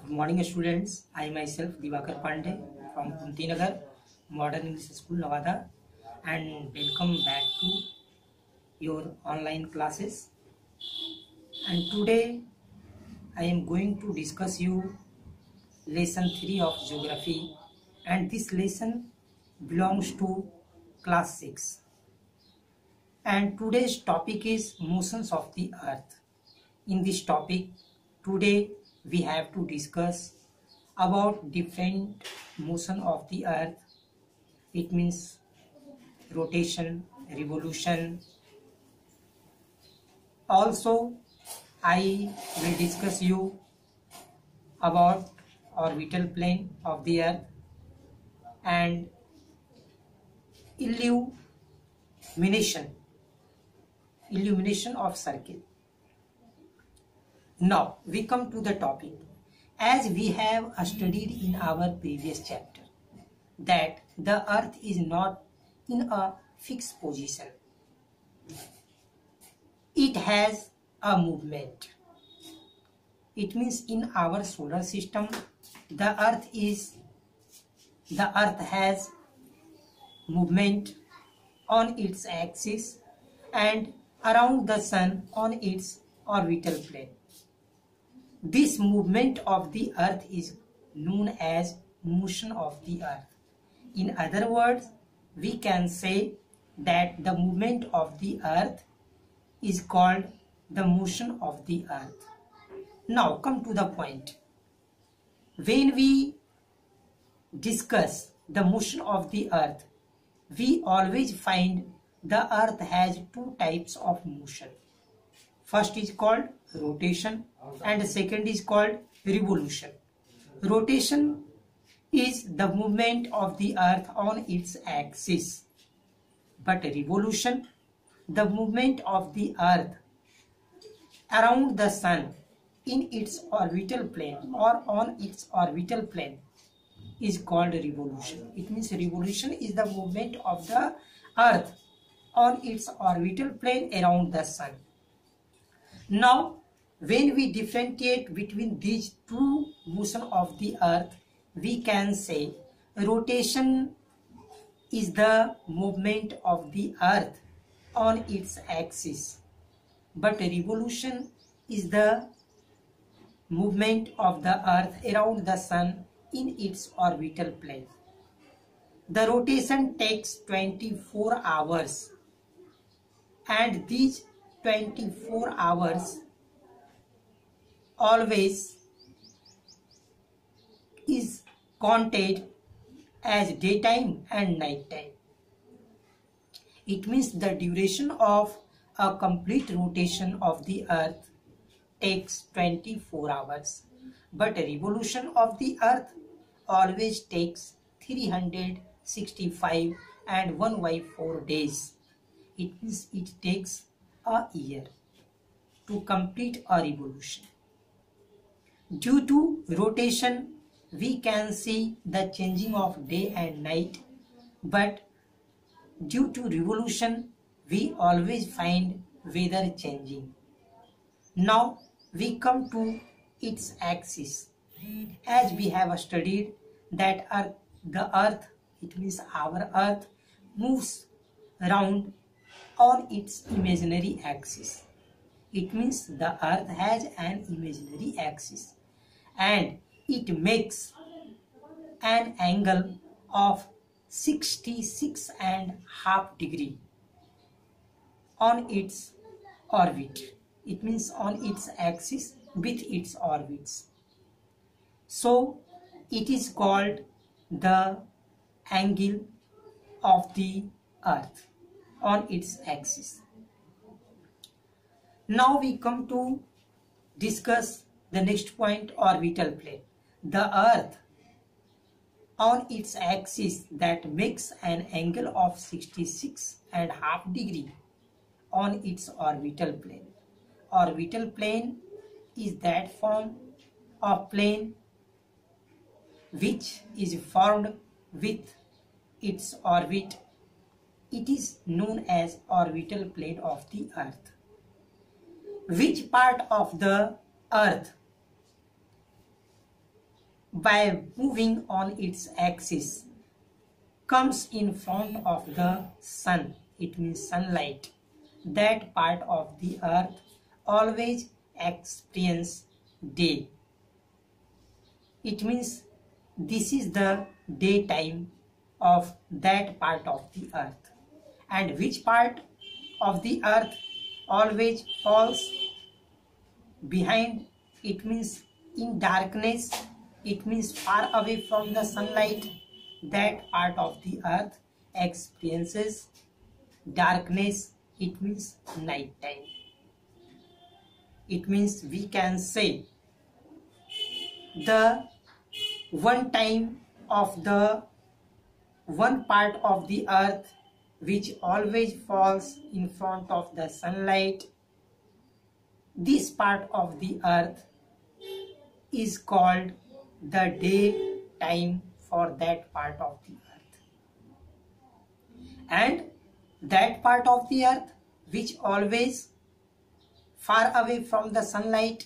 Good morning, students. I myself Divakar Pandey from Kunti Nagar Modern English School, Nevada, and welcome back to your online classes. And today I am going to discuss you lesson 3 of geography, and this lesson belongs to class 6. And today's topic is motions of the earth. In this topic, today we have to discuss about different motion of the earth. It means rotation, revolution. Also, I will discuss you about orbital plane of the earth and illumination of circle. Now we come to the topic. As we have studied in our previous chapter that the earth is not in a fixed position. It has a movement. It means in our solar system the earth has movement on its axis and around the sun on its orbital plane. This movement of the earth is known as motion of the earth. In other words, we can say that the movement of the earth is called the motion of the earth. Now come to the point. When we discuss the motion of the earth, we always find the earth has two types of motion. First is called rotation and second is called revolution. Rotation is the movement of the earth on its axis, but revolution, the movement of the earth around the sun in its orbital plane or on its orbital plane, is called revolution. It means revolution is the movement of the earth on its orbital plane around the sun. Now, when we differentiate between these two motion of the earth, we can say rotation is the movement of the earth on its axis, but revolution is the movement of the earth around the sun in its orbital plane. The rotation takes 24 hours, and these 24 hours always is counted as daytime and nighttime. It means the duration of a complete rotation of the earth takes 24 hours, but a revolution of the earth always takes 365 and 1/4 days. It means it takes a year to complete a revolution. Due to rotation, we can see the changing of day and night, but due to revolution, we always find weather changing. Now we come to its axis. As we have studied that the earth, it means our earth, moves around on its imaginary axis. It means the earth has an imaginary axis and it makes an angle of 66.5 degrees on its orbit. It means on its axis with its orbits. So it is called the angle of the earth on its axis. Now we come to discuss the next point, orbital plane. The earth on its axis that makes an angle of 66.5 degrees on its orbital plane. Orbital plane is that form of plane which is formed with its orbit. It is known as orbital plane of the earth. Which part of the earth by moving on its axis comes in front of the sun, it means sunlight, that part of the earth always experience day. It means this is the daytime of that part of the earth. And which part of the earth always falls behind? It means in darkness, it means far away from the sunlight. That part of the earth experiences darkness, it means night time. It means we can say the one part of the earth which always falls in front of the sunlight, this part of the earth is called the daytime for that part of the earth. And that part of the earth which always far away from the sunlight,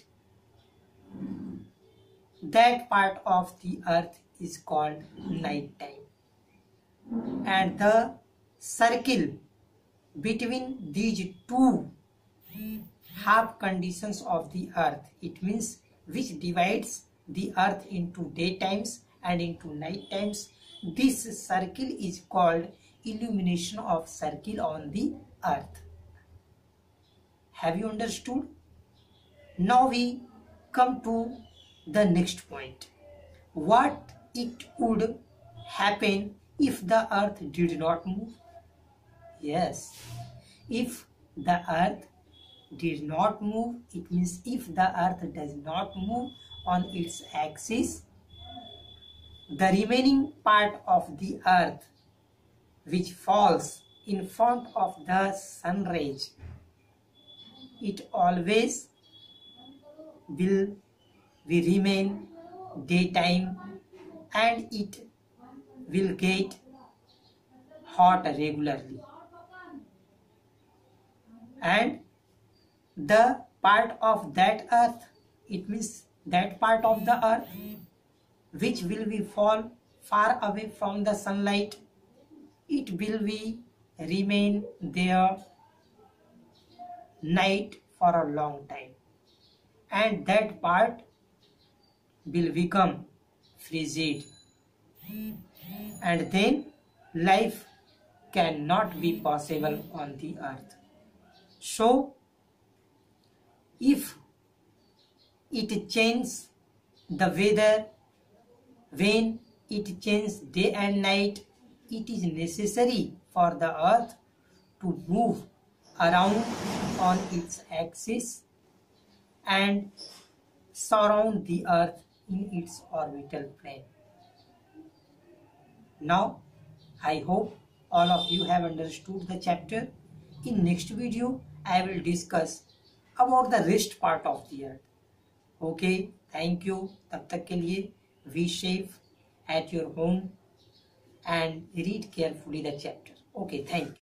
that part of the earth is called night time. And the circle between these two half conditions of the earth, it means which divides the earth into daytimes and into night times, this circle is called illumination of circle on the earth. Have you understood? Now we come to the next point. What it would happen if the earth did not move? Yes, if the earth did not move, it means if the earth does not move on its axis, the remaining part of the earth which falls in front of the sun rays, it always will remain daytime and it will get hot regularly. And the part of that earth, it means that part of the earth which will be fall far away from the sunlight, it will be remain there night for a long time, and that part will become frigid, and then life cannot be possible on the earth. So if it changes the weather, when it changes day and night, it is necessary for the earth to move around on its axis and surround the earth in its orbital plane. Now I hope all of you have understood the chapter. In next video I will discuss about the rest part of the earth. Okay, thank you. तब तक के लिए be safe at your home and read carefully the chapter. Okay, thank you.